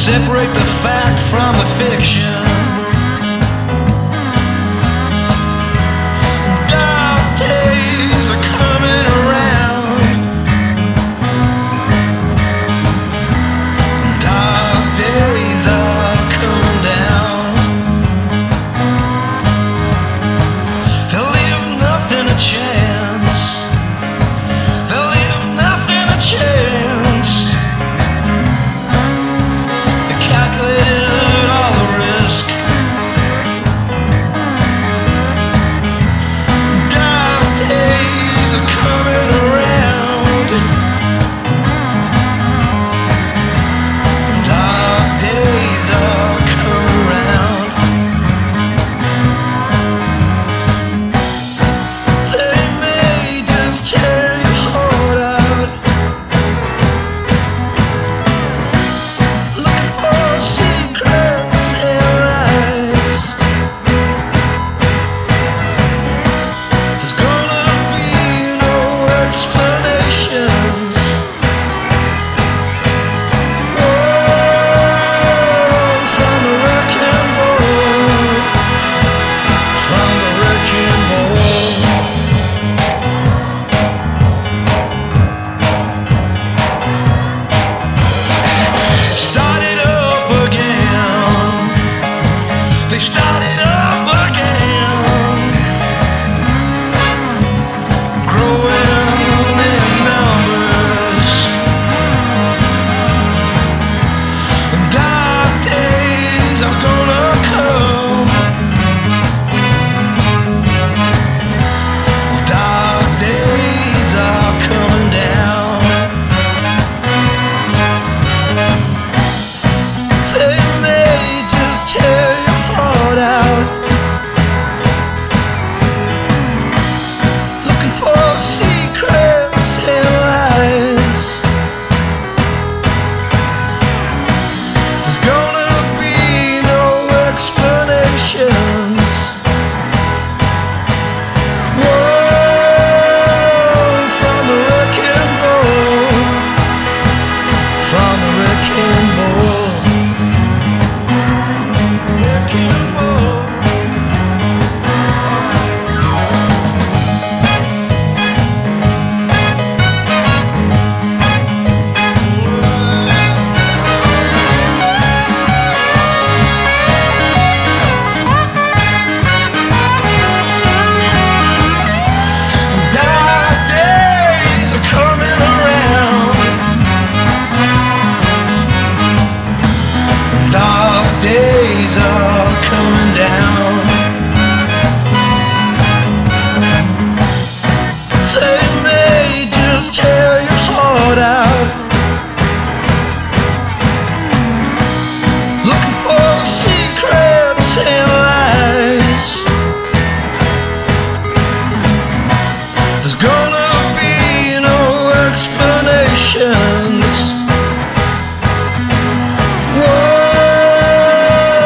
Separate the fact from the fiction. Dark days are coming around. Dark days are coming down. They'll leave nothing a chance. They'll leave nothing a chance. Calculated all the risk. Dark days are coming around. Dark days are coming around. They may just tear your heart out. Looking for secrets and lies. There's gonna be no explanations. Whoa, from the wrecking ball. From the wrecking ball. Started up again. They started up again. Growing in numbers. Dark days are gonna come. Dark days are coming down. They may just tear your heart out. Looking for secrets and lies. There's gonna be no explanations. Whoa, from the wrecking ball. From the wrecking ball. Wrecking ball. Dark days are coming around. Dark days are coming down. They may just tear your heart out. Looking for secrets and lies. There's gonna be no explanations. Whoa,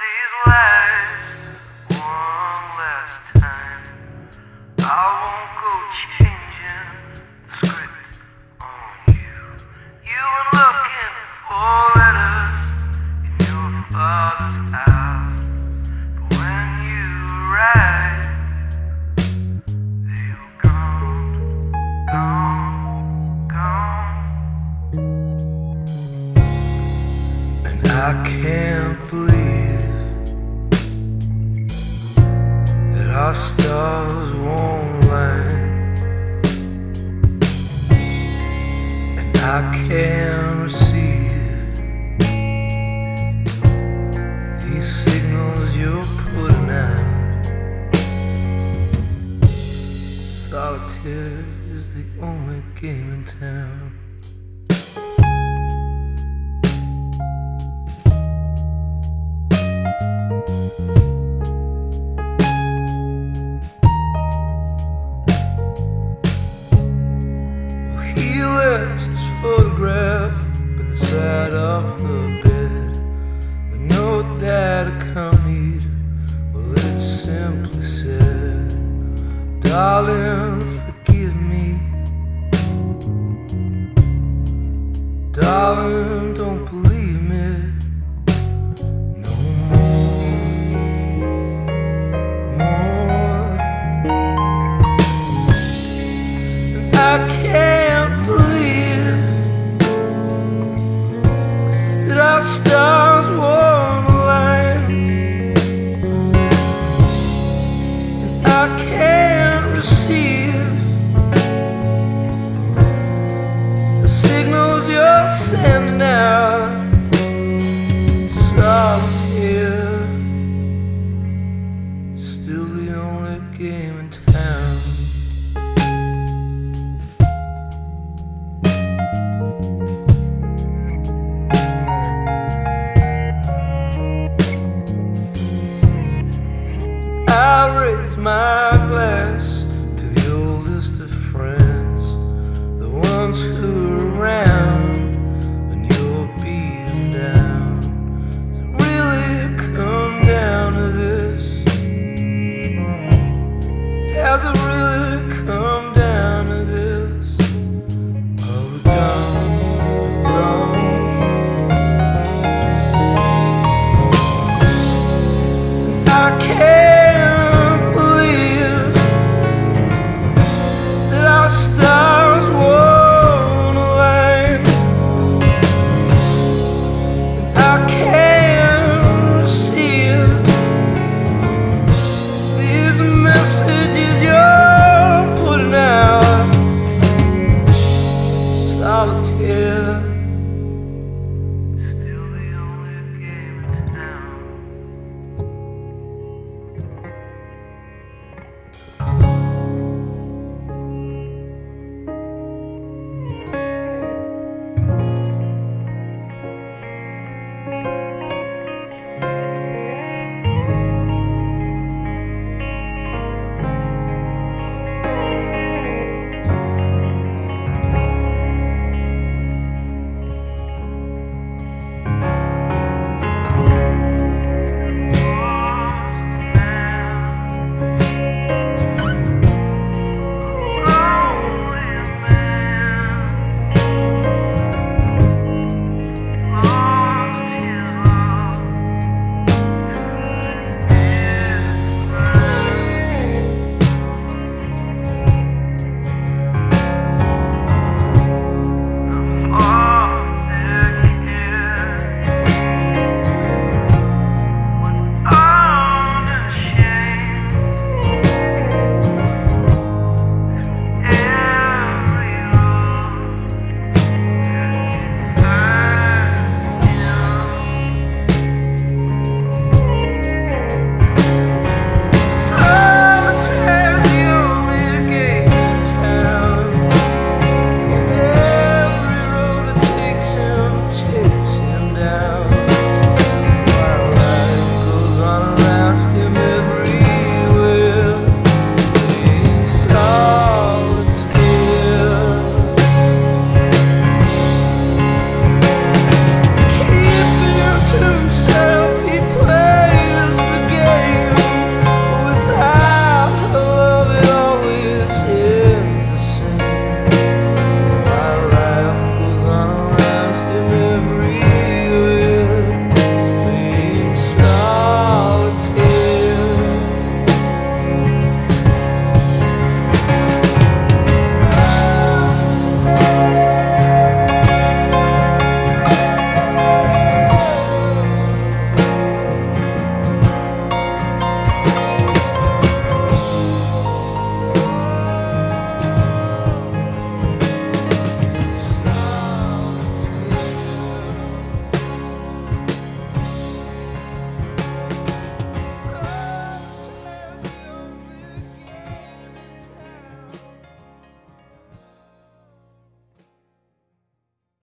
these lies one last time. I won't go changing the script on you. You were looking for letters in your father's house, but when you arrived, they were gone, gone, gone. And I can't believe that our stars won't line, and I can't receive these signals you're putting out. Solitaire is the only game in town. He left his photograph by the side of her bed, a note that accompanied, well, it simply said, "Darling, forgive me. Darling, don't believe me no more. And I can't believe that our stars won't align, and I can't receive the signals you're sending out. Solitaire is still the only game in town. I raise my glass to the oldest of friends, the ones who are around when you're beaten down. Does it really come down to this? Has it